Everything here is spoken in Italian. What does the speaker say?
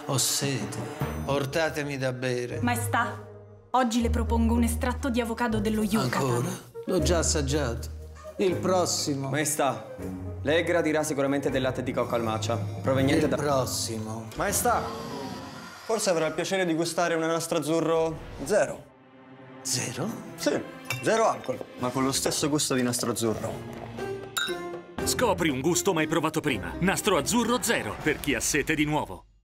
Ho sete. Portatemi da bere. Maestà, oggi le propongo un estratto di avocado dello Yucatan. Ancora? L'ho già assaggiato. Il prossimo. Maestà, lei gradirà sicuramente del latte di cocco al matcha, proveniente Il da... prossimo. Maestà, forse avrà il piacere di gustare un nastro azzurro zero. Zero? Sì, zero alcol, ma con lo stesso gusto di nastro azzurro. Scopri un gusto mai provato prima. Nastro azzurro zero, per chi ha sete di nuovo.